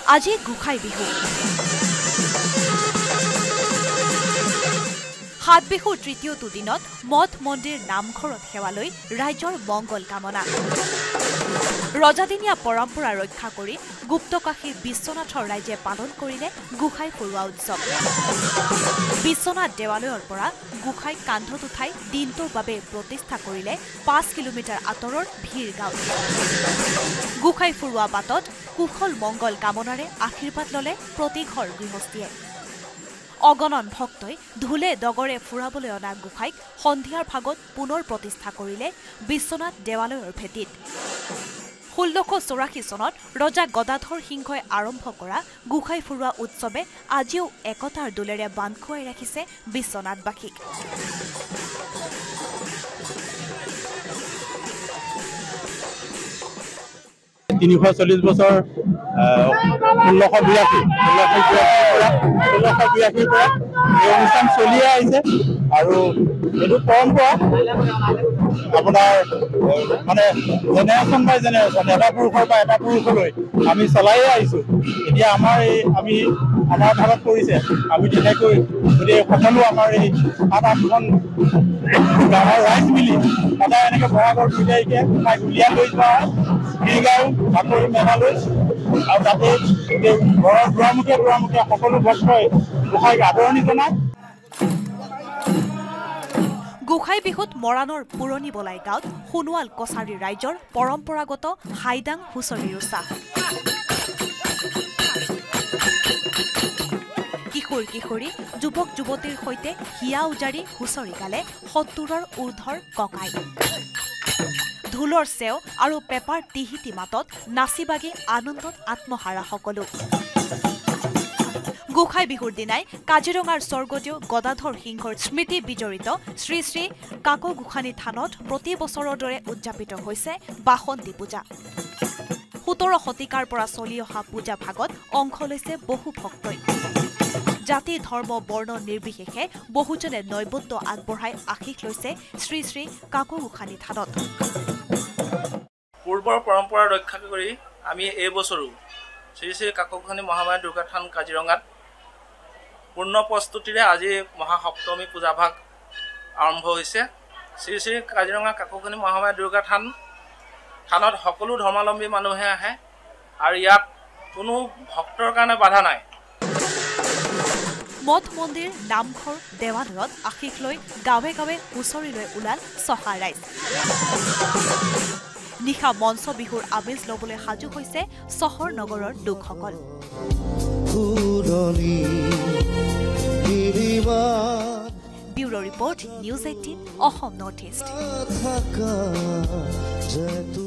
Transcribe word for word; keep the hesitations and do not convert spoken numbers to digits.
আজি গোসাই বিহু সাত বিহুৰ তৃতীয়টো দিনত মঠ মন্দিৰ নামঘৰত সেৱা লৈ ৰাইজৰ মংগল কামনা ৰজাদিনীয়া পৰম্পৰা ৰক্ষা কৰি গুপ্তকাশীৰ বিশ্বনাথৰ ৰাইজে পালন কৰিলে গোসাই ফুৰোৱা উৎসৱ বিশ্বনাথ দেৱালয়ৰ পৰা গোসাই কান্ধত উঠাই দিনটোৰ বাবে প্ৰতিষ্ঠা কৰিলে পাঁচ কিলোমিটাৰ আঁতৰৰ ভিৰ গাঁও গোসাই ফুৰোৱা বাটত কুশল মংগল কামনাৰে আশীৰ্বাদ ললে প্ৰতিঘৰ গৃহস্থীয়ে অগণন ভক্তই ধুলে দগৰে ফুৰাবলৈ অনা গোসাইক সন্ধিয়াৰ ভাগত পুনৰ প্ৰতিষ্ঠা কৰিলে বিশ্বনাথ দেৱালয়ৰ ভেটিত ষোল্লশ চৌৰাশী চনত ৰজা গদাধৰ সিংহই আৰম্ভ কৰা গোসাই ফুৰোৱা উৎসৱে আজিও একতাৰ দোলেৰে বান্ধ খুৱাই ৰাখিছে বিশ্বনাথবাসীক তিনিশ চল্লিশ বছৰ ষোল্লশ বিৰাশী ষোল্লশ বিৰাশীৰ পৰা এই অনুষ্ঠান চলিয়ে আহিছে আৰু এইটো পৰম্পৰা আপোনাৰ মানে জেনেৰেশ্যন বাই জেনেৰেশ্যন এটা পুৰুষৰ পৰা এটা পুৰুষলৈ আমি চলাইয়ে আহিছোঁ এতিয়া আমাৰ এই আমি আমাৰ ভাগত পৰিছে আমি তেনেকৈ গোটেই সকলো আমাৰ এই সাত আঠখন গাঁৱৰ ৰাইজ মিলি সদায় এনেকৈ বহাগৰ দুই তাৰিখে গোসাঁইক উলিয়াই লৈ যোৱা হয় গাঁও বাকৰি মেলালৈ আৰু তাতে ঘৰৰ দুৱাৰমুখে দুৱাৰমুখে সকলো ভক্তই গোসাঁইক আদৰণি জনায় গোসাই বিহুত মৰাণৰ পুৰণি বলাই গাঁৱত সোণোৱাল কছাৰী ৰাইজৰ পৰম্পৰাগত হাইদাং হুঁচৰিৰ উৎসাহ কিশোৰ কিশোৰী যুৱক যুৱতীৰ সৈতে হিয়া উজাৰি হুঁচৰি গালে সত্তৰৰ ঊৰ্ধৰ ককাই ঢোলৰ চেও আৰু পেপাৰ টিহিটি মাতত নাচি বাগি আনন্দত আত্মহাৰা সকলো গোসাই বিহুৰ দিনাই কাজিৰঙাৰ স্বৰ্গদেউ গদাধৰ সিংহৰ স্মৃতি বিজড়িত শ্ৰী শ্ৰী কাকো গোসানী থানত প্ৰতি বছৰৰ দৰে উদযাপিত হৈছে বাসন্তী পূজা সোতৰ শতিকাৰ পৰা চলি অহা পূজা ভাগত অংশ লৈছে বহু ভক্তই জাতি ধৰ্ম বৰ্ণ নিৰ্বিশেষে বহুজনে নৈবদ্য আগবঢ়াই আশীষ লৈছে শ্ৰী শ্ৰী কাকো গোসানী থানত পূৰ্বৰ পৰম্পৰা ৰক্ষা কৰি আমি এই বছৰো শ্ৰী শ্ৰী কাকো গোসানী মহামায়া দুৰ্গা থান কাজিৰঙাত পূৰ্ণ প্ৰস্তুতিৰে আজি মহাসপ্তমী পূজাভাগ আৰম্ভ হৈছে শ্ৰী শ্ৰী কাজিৰঙা কাকো গোসানী মহামায়া দুৰ্গা থান থানত সকলো ধৰ্মাৱলম্বী মানুহে আহে আৰু ইয়াত কোনো ভক্তৰ কাৰণে বাধা নাই মঠ মন্দিৰ নামঘৰ দেৱালয়ত আশীষ লৈ গাঁৱে গাঁৱে হুঁচৰি লৈ ওলাল চহা ৰাইজ নিশা মঞ্চ বিহুৰ আমেজ লবলৈ সাজু হৈছে চহৰ নগৰৰ লোকসকল bureau' report news eighteen Assam north east